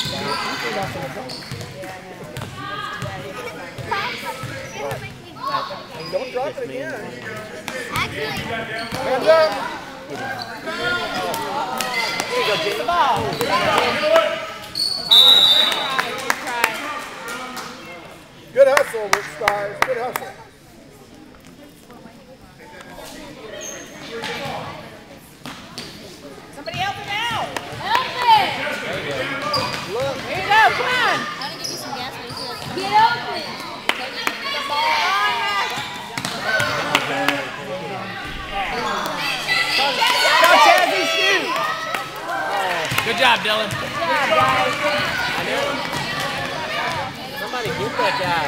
Don't drop it again. Hands up. Here you go, Jimmy. Good hustle, Rick Stars. Good hustle. Somebody help him out. Help it. There you go. Look. Here you go. Come on. I'm gonna give you some gas when you see us. Get open. The ball on, Max. Go, Chazzy, shoot! Good job, Dylan. Good job, guys. I know. Somebody get that guy.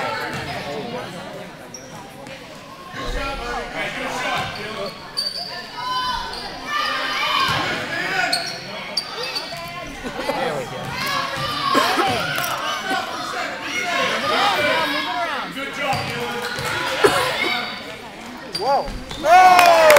There we go. Good job, Dylan. Whoa. Oh!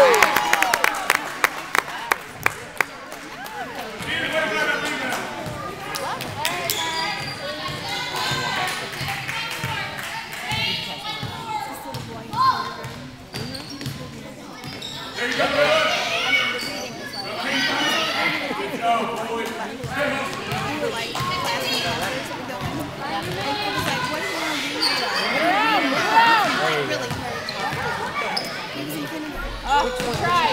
Try.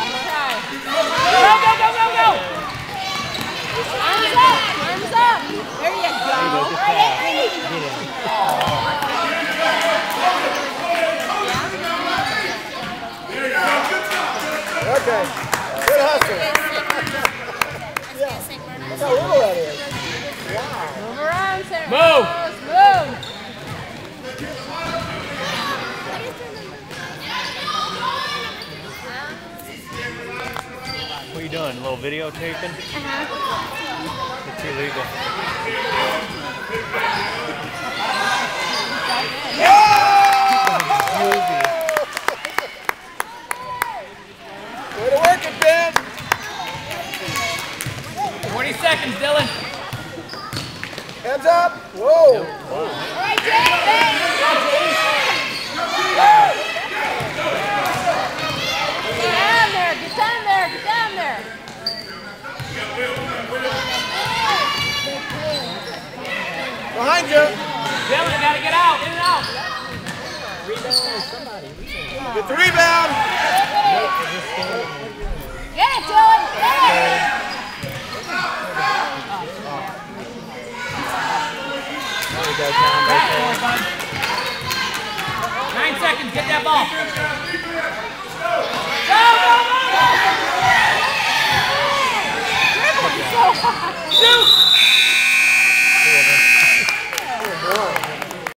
Go. Arms up. There you go. Okay. Good hustle. Yeah. Look how little that is. Wow. Move around, Sarah. Move. What are you doing? A little videotaping? It's illegal. Way to work it, Ben. 20 seconds, Dylan. Hands up. Whoa. All right, James. Get down there. Behind you. Dylan, gotta get out. In and out. Rebound, somebody. Get the rebound. Get it, Dylan. There we go, Tom. Back Right forward, bud. 9 seconds. Get that ball. Go. Shoot.